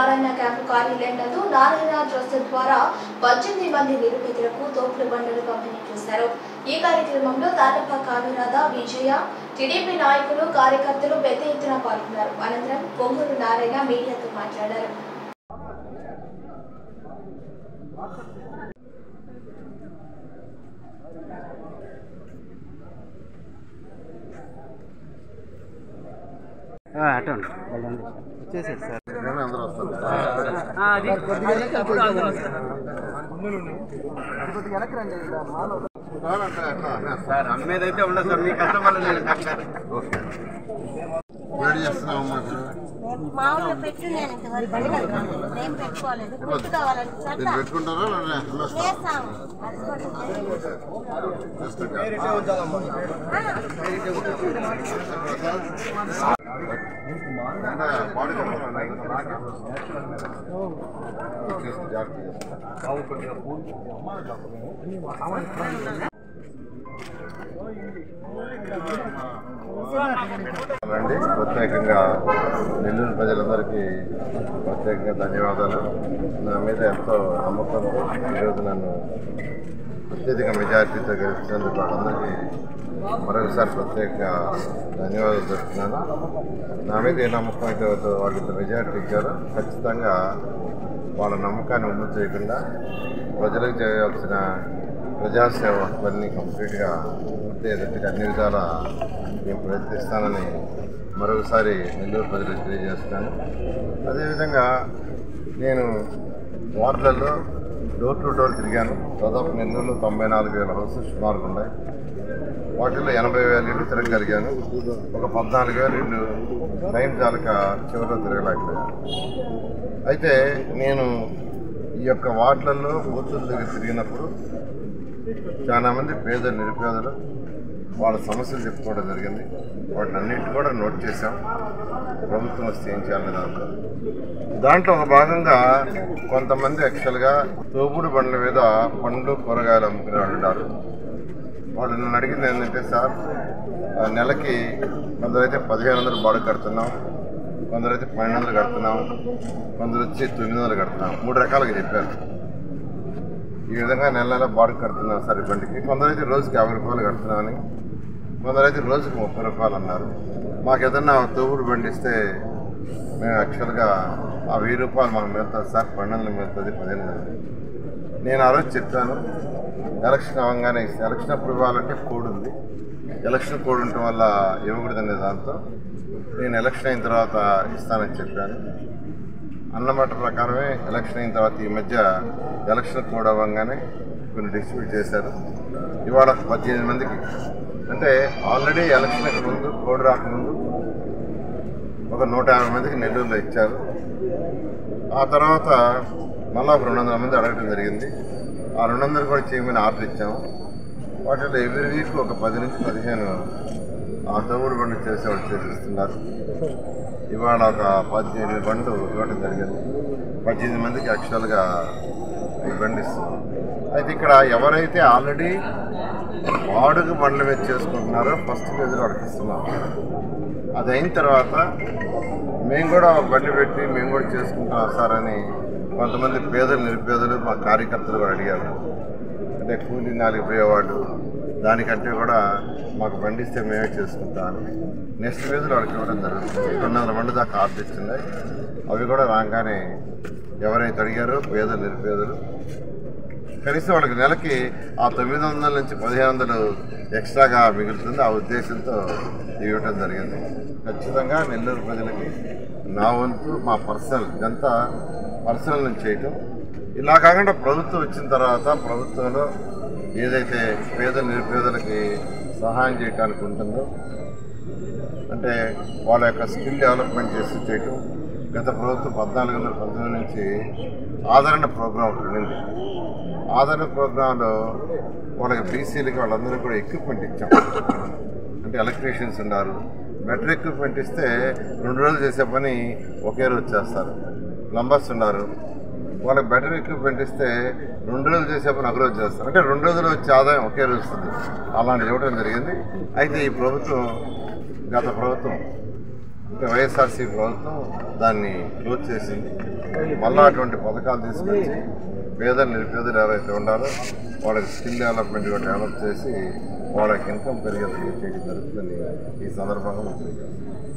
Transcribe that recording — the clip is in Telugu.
నారాయణ క్యాంపు కార్యాలయం నందు నారాయణ ట్రస్ట్ ద్వారా 18 మంది నిరుపేదలకు తోపుడు బండ్లను పంపిణీ చేశారు. ఈ కార్యక్రమంలో తారప కావిరాధ, విజయ, టీడీపీ నాయకులు, కార్యకర్తలు పెద్ద ఎత్తున పాల్గొన్నారు. అనంతరం పొంగూరు నారాయణ మీడియాతో మాట్లాడారు. వచ్చేసారు సార్. సార్ అమ్మేదైతే ఉండదు సార్, మీ కస్టమర్లు వేడి చేస్తున్నామమ్మా. మామూలుగా పెట్టు, నేను ఇంతవరకు ఏం పెట్టుకోలేదు. గుర్తు కావాలంటే పెట్టుకుంటారా? రండి. ప్రత్యేకంగా నెల్లూరు ప్రజలందరికీ ప్రత్యేకంగా ధన్యవాదాలు. నా మీద ఎంతో నమ్మకంతో ఈరోజు నన్ను అత్యధిక మెజారిటీతో గెలిచినందుకు వాళ్ళందరికీ మరొకసారి ప్రత్యేకంగా ధన్యవాదాలు చెప్తున్నాను. నా మీద ఏ నమ్మకం అయితే వాళ్ళు ఇంత మెజారిటీ ఇచ్చారో ఖచ్చితంగా వాళ్ళ నమ్మకాన్ని అమలు చేయకుండా ప్రజలకు చేయాల్సిన ప్రజాసేవ పని కంప్లీట్గా ఎదుటికి అన్ని విధాల నేను ప్రయత్నిస్తానని మరొకసారి నెల్లూరు ప్రజలకు తెలియజేస్తున్నాను. అదేవిధంగా నేను వార్డులలో డోర్ టు డోర్ తిరిగాను. దాదాపు నెల్లూరులో 94,000 హౌసెస్ సుమారుగా ఉన్నాయి. వాటిల్లో 80,000 ఇళ్ళు తిరగలిగాను. ఒక 14,000 ఇళ్ళు టైం చాలక చివరిలో తిరగలేకపోయాను. అయితే నేను ఈ యొక్క వార్డులలో బూతుల దగ్గర తిరిగినప్పుడు చాలామంది పేదలు, నిరుపేదలు వాళ్ళ సమస్యలు చెప్పుకోవడం జరిగింది. వాటిని అన్నింటి కూడా నోట్ చేశాం. ప్రభుత్వం వస్తే ఏం చేయాలని దాంట్లో ఒక భాగంగా కొంతమంది యాక్చువల్గా తోపుడు బండ్ల మీద పండ్లు, కూరగాయలు అమ్ముకునే వాళ్ళు ఉన్నారు. వాళ్ళు నన్ను అడిగింది ఏంటంటే, సార్ నెలకి కొందరైతే 1,500 బాడుగ కడుతున్నాం, కొందరైతే 1,200 కడుతున్నాం, కొందరు వచ్చి 900 కడుతున్నాం. 3 రకాలుగా చెప్పారు. ఈ విధంగా నెల బాడుగ కడుతున్నాం సార్ ఈ బండికి. కొందరైతే రోజుకి 50 రూపాయలు కడుతున్నామని, కొందరైతే రోజుకి 30 రూపాయలు అన్నారు. మాకు ఏదన్నా తోపుడు బండి ఇస్తే మేము యాక్చువల్గా ఆ 1000 రూపాయలు మాకు మిగులుతుంది సార్, 1200 మిగులుతుంది, 1500. నేను ఆ రోజు చెప్పాను, ఎలక్షన్ అవ్వగానే ఎలక్షన్ అప్పుడు ఇవ్వాలంటే కోడ్ ఉంది. ఎలక్షన్ కోడ్ ఉండటం వల్ల ఇవ్వకూడదనే దాంతో నేను ఎలక్షన్ అయిన తర్వాత ఇస్తానని చెప్పాను. అన్నమాట ప్రకారమే ఎలక్షన్ అయిన తర్వాత ఈ మధ్య ఎలక్షన్ కోడ్ అవ్వగానే కొన్ని డిస్ట్రిబ్యూట్ చేశారు. ఇవాళ 18 మందికి, అంటే ఆల్రెడీ ఎలక్షన్కి ముందు, కోడ్ రాకముందు ఒక 150 మందికి నెల్లూరులో ఇచ్చారు. ఆ తర్వాత మళ్ళీ ఒక 200 మంది అడగడం జరిగింది. ఆ 200 కూడా చేయమని ఆర్డర్ ఇచ్చాము. వాటిలో ఎవ్రీ వీక్ ఒక 10 నుంచి 15 ఆ తోపుడు బండ్లు చేసేవాళ్ళు చేసిస్తున్నారు. ఇవాళ ఒక 18 బండ్లు ఇవ్వడం జరిగింది. 18 మందికి యాక్చువల్గా ఈ బండి ఇస్తున్నాం. అయితే ఇక్కడ ఎవరైతే ఆల్రెడీ బాడుగ బండ్ల మీద చేసుకుంటున్నారో ఫస్ట్ పేజీలో వాళ్ళకి ఇస్తున్నాం. అది అయిన తర్వాత మేము కూడా బండి పెట్టి మేము కూడా చేసుకుంటాం సార్ అని కొంతమంది పేదలు, నిరుపేదలు మా కార్యకర్తలు కూడా అడిగారు. అంటే కూలీ 4 పోయేవాళ్ళు, దానికంటే కూడా మాకు బండి ఇస్తే మేమే చేసుకుంటామని నెక్స్ట్ పేజీలో వాళ్ళకి ఇవ్వడం జరుగుతుంది. 200 బండ్లు దాకా ఆర్డర్ ఇస్తున్నాయి. అవి కూడా రాగానే ఎవరైతే అడిగారో పేదలు, నిరుపేదలు కనీసం వాళ్ళకి నెలకి ఆ 900 నుంచి 1,500 ఎక్స్ట్రాగా మిగులుతుంది. ఆ ఉద్దేశంతో ఇవ్వటం జరిగింది. ఖచ్చితంగా నెల్లూరు ప్రజలకి నా వంతు, మా ఇదంతా పర్సనల్ నుంచి చేయటం. ఇలా కాకుండా ప్రభుత్వం వచ్చిన తర్వాత ప్రభుత్వంలో ఏదైతే పేదలు, నిరుపేదలకి సహాయం చేయడానికి ఉంటుందో, అంటే వాళ్ళ యొక్క స్కిల్ డెవలప్మెంట్ చేసి చేయటం. గత ప్రభుత్వం 1419 నుంచి ఆదరణ ప్రోగ్రాం ఒకటి ఉండింది. ఆదరణ ప్రోగ్రాంలో వాళ్ళకి బీసీలకి వాళ్ళందరూ కూడా ఎక్విప్మెంట్ ఇచ్చాం. అంటే ఎలక్ట్రీషియన్స్ ఉన్నారు. బెటర్ ఎక్విప్మెంట్ ఇస్తే 2 రోజులు చేసే పని ఒకే రోజు చేస్తారు. ప్లంబర్స్ ఉన్నారు, వాళ్ళకి బెటర్ ఎక్విప్మెంట్ ఇస్తే 2 రోజులు చేసే పని 1 రోజు చేస్తారు. అంటే 2 రోజులు వచ్చే ఆదాయం ఒకే రోజు వస్తుంది. అలాంటిది ఇవ్వడం జరిగింది. అయితే ఈ ప్రభుత్వం, గత ప్రభుత్వం ఇంకా వైఎస్ఆర్సీపీ ప్రభుత్వం దాన్ని క్లోజ్ చేసి మళ్ళీ అటువంటి పథకాలు తీసుకొచ్చి పేదలు నిరుపేదలు ఎవరైతే ఉన్నారో వాళ్ళకి స్కిల్ డెవలప్మెంట్ కూడా డెవలప్ చేసి వాళ్ళకి ఇన్కమ్ పెరిగేందుకు చేయడం జరుగుతుందని ఈ సందర్భంగా మనం తెలియజేస్తాం.